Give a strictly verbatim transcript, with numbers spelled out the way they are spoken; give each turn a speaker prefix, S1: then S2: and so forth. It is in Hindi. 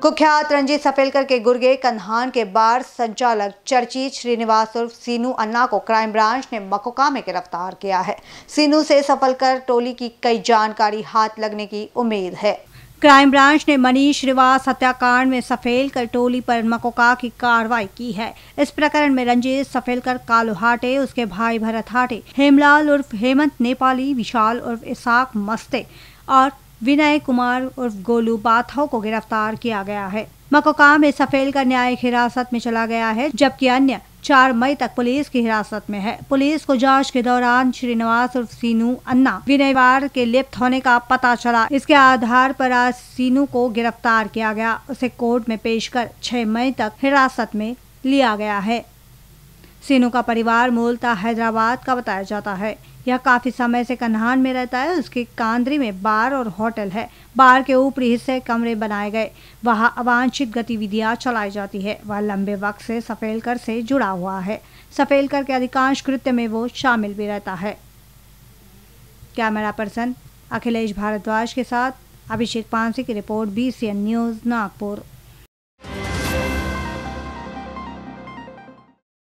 S1: कुख्यात रंजीत सफेलकर के गुर्गे कन्हान के बार संचालक चर्चित श्रीनिवास उर्फ सीनू अन्ना को क्राइम ब्रांच ने मकोका में गिरफ्तार किया है। सीनू से सफेलकर टोली की कई जानकारी हाथ लगने की उम्मीद है। क्राइम ब्रांच ने मनीष श्रीवास हत्याकांड में सफेलकर टोली पर मकोका की कार्रवाई की है। इस प्रकरण में रंजीत सफेलकर, कालू हाटे, उसके भाई भरत हाटे, हेमलाल उर्फ हेमंत नेपाली, विशाल उर्फ इसाक मस्ते और विनय कुमार उर्फ गोलू बाथौ को गिरफ्तार किया गया है। मकोका में सफेलकर न्यायिक हिरासत में चला गया है, जबकि अन्य चार मई तक पुलिस की हिरासत में है। पुलिस को जांच के दौरान श्रीनिवास उर्फ सीनू अन्ना विनयवार के लिप्त होने का पता चला। इसके आधार पर आज सीनू को गिरफ्तार किया गया। उसे कोर्ट में पेश कर छह मई तक हिरासत में लिया गया है। सीनू का परिवार मूलतः हैदराबाद का बताया जाता है। यह काफी समय से कन्हान में रहता है। उसकी कांद्री में बार और होटल है। बार के ऊपरी हिस्से कमरे बनाए गए, वहां अवांछित गतिविधियां चलाई जाती है। वह लंबे वक्त से सफेलकर से जुड़ा हुआ है। सफेलकर के अधिकांश कृत्य में वो शामिल भी रहता है। कैमरा पर्सन अखिलेश भारद्वाज के साथ अभिषेक पांसे की report, B C N news, Nagpur.